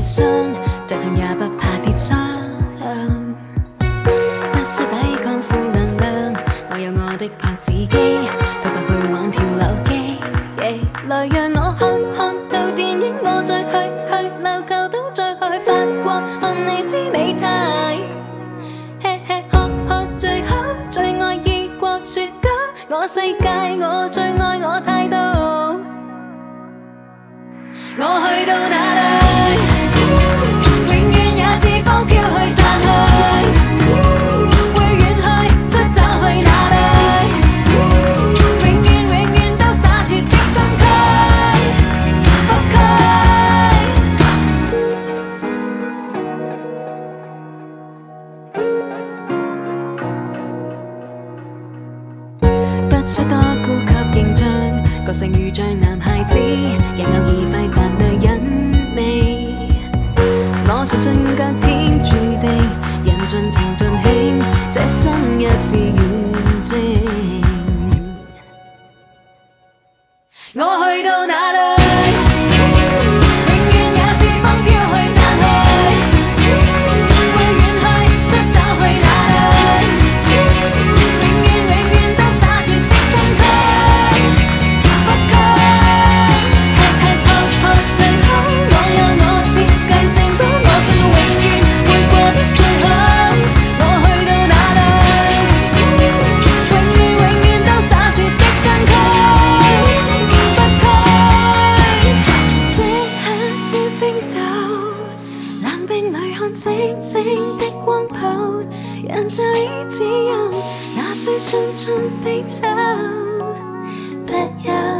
傷，再痛也不怕跌傷。不需抵抗負能量，我有我的拍子機，拖快去玩跳樓機。來讓我看套電影，我再去溜舊島，再去法國看尼斯美泰。吃喝最好，最愛異國雪糕，我世界我最愛我態度。我去到哪裏，永遠也似風飄去散去，會遠去出走去哪裏，永遠都灑脫的身軀，北區。不需多顧及形象，個性如像男孩子，人偶爾揮發女人味。我相信隔天注定，人盡情盡興，這生一次遠征。我去到哪裏，星星的光譜，人就已自由，哪需傷春悲秋，不休。